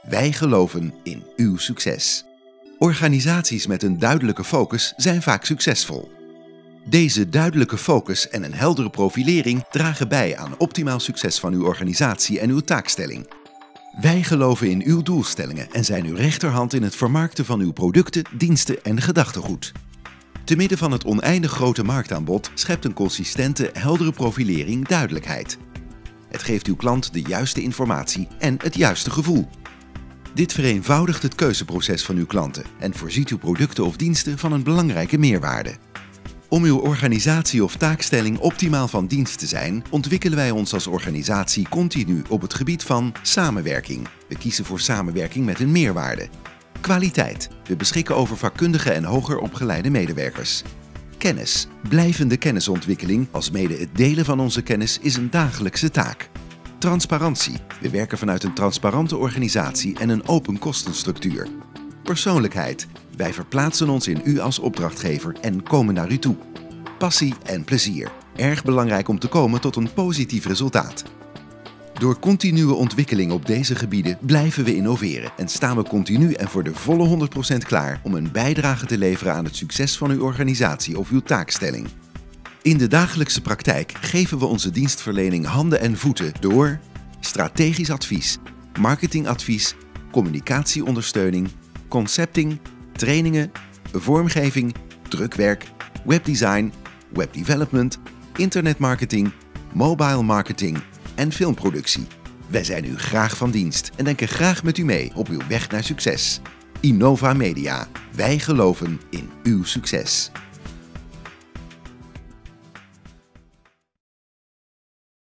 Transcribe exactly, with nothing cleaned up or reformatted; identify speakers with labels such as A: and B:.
A: Wij geloven in uw succes. Organisaties met een duidelijke focus zijn vaak succesvol. Deze duidelijke focus en een heldere profilering dragen bij aan optimaal succes van uw organisatie en uw taakstelling. Wij geloven in uw doelstellingen en zijn uw rechterhand in het vermarkten van uw producten, diensten en gedachtegoed. Te midden van het oneindig grote marktaanbod schept een consistente, heldere profilering duidelijkheid. Het geeft uw klant de juiste informatie en het juiste gevoel. Dit vereenvoudigt het keuzeproces van uw klanten en voorziet uw producten of diensten van een belangrijke meerwaarde. Om uw organisatie of taakstelling optimaal van dienst te zijn, ontwikkelen wij ons als organisatie continu op het gebied van samenwerking. We kiezen voor samenwerking met een meerwaarde. Kwaliteit. We beschikken over vakkundige en hoger opgeleide medewerkers. Kennis. Blijvende kennisontwikkeling, alsmede het delen van onze kennis, is een dagelijkse taak. Transparantie. We werken vanuit een transparante organisatie en een open kostenstructuur. Persoonlijkheid. Wij verplaatsen ons in u als opdrachtgever en komen naar u toe. Passie en plezier. Erg belangrijk om te komen tot een positief resultaat. Door continue ontwikkeling op deze gebieden blijven we innoveren en staan we continu en voor de volle honderd procent klaar om een bijdrage te leveren aan het succes van uw organisatie of uw taakstelling. In de dagelijkse praktijk geven we onze dienstverlening handen en voeten door strategisch advies, marketingadvies, communicatieondersteuning, concepting, trainingen, vormgeving, drukwerk, webdesign, webdevelopment, internetmarketing, mobile marketing en filmproductie. Wij zijn u graag van dienst en denken graag met u mee op uw weg naar succes. Innova Media. Wij geloven in uw succes.